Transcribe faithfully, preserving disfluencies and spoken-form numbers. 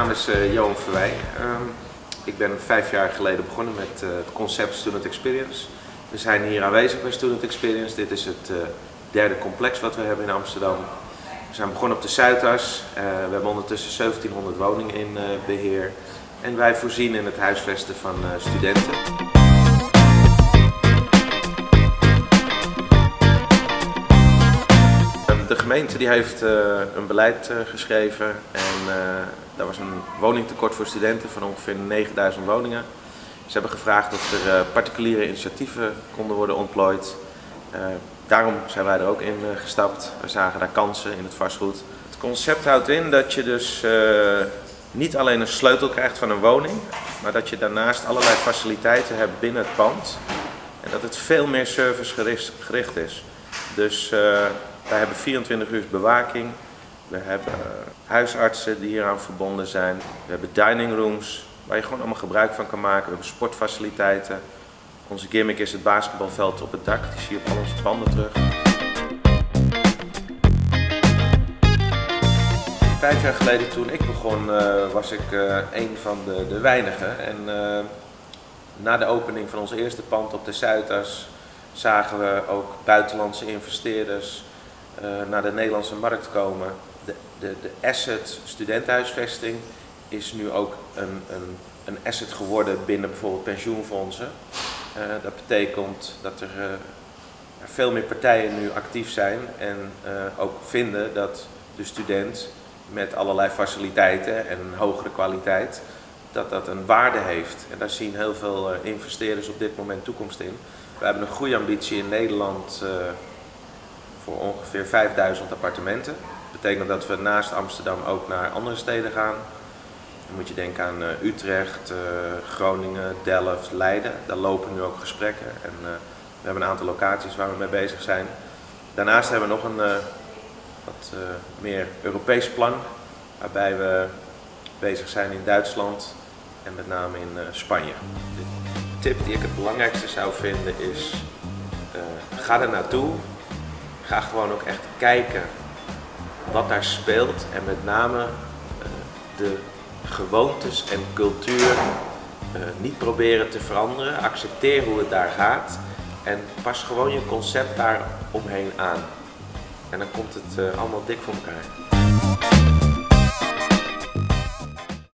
naam is uh, Johan Verwij. Uh, ik ben vijf jaar geleden begonnen met uh, het concept Student Experience. We zijn hier aanwezig bij Student Experience. Dit is het uh, derde complex wat we hebben in Amsterdam. We zijn begonnen op de Zuidas. Uh, we hebben ondertussen zeventienhonderd woningen in uh, beheer. En wij voorzien in het huisvesten van uh, studenten. De gemeente die heeft uh, een beleid uh, geschreven en uh, daar was een woningtekort voor studenten van ongeveer negenduizend woningen. Ze hebben gevraagd of er uh, particuliere initiatieven konden worden ontplooid. Uh, daarom zijn wij er ook in uh, gestapt. We zagen daar kansen in het vastgoed. Het concept houdt in dat je dus uh, niet alleen een sleutel krijgt van een woning, maar dat je daarnaast allerlei faciliteiten hebt binnen het pand. En dat het veel meer servicegericht is. Dus uh, wij hebben vierentwintig uur bewaking, we hebben huisartsen die hieraan verbonden zijn, we hebben dining rooms waar je gewoon allemaal gebruik van kan maken, we hebben sportfaciliteiten. Onze gimmick is het basketbalveld op het dak, die zie je op al onze panden terug. Vijf jaar geleden toen ik begon uh, was ik uh, een van de, de weinigen en uh, na de opening van ons eerste pand op de Zuidas zagen we ook buitenlandse investeerders Uh, naar de Nederlandse markt komen. De, de, de asset studentenhuisvesting is nu ook een, een, een asset geworden binnen bijvoorbeeld pensioenfondsen. Uh, dat betekent dat er uh, veel meer partijen nu actief zijn en uh, ook vinden dat de student met allerlei faciliteiten en een hogere kwaliteit, dat dat een waarde heeft. En daar zien heel veel uh, investeerders op dit moment toekomst in. We hebben een groeiambitie in Nederland uh, voor ongeveer vijfduizend appartementen. Dat betekent dat we naast Amsterdam ook naar andere steden gaan. Dan moet je denken aan uh, Utrecht, uh, Groningen, Delft, Leiden. Daar lopen nu ook gesprekken en uh, we hebben een aantal locaties waar we mee bezig zijn. Daarnaast hebben we nog een uh, wat uh, meer Europees plan, waarbij we bezig zijn in Duitsland en met name in uh, Spanje. De tip die ik het belangrijkste zou vinden is, uh, ga er naartoe. Ga gewoon ook echt kijken wat daar speelt en met name uh, de gewoontes en cultuur uh, niet proberen te veranderen. Accepteer hoe het daar gaat en pas gewoon je concept daar omheen aan. En dan komt het uh, allemaal dik voor elkaar.